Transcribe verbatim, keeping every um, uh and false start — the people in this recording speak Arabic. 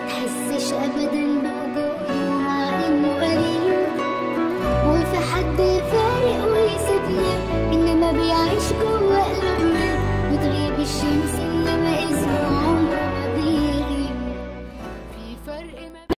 تحسش ابدا بوجوده مع انه قريب، وفي حد فارق ويسيبنا انما بيعيش جوا قلوبنا، وتغيب الشمس انما اسمه عمره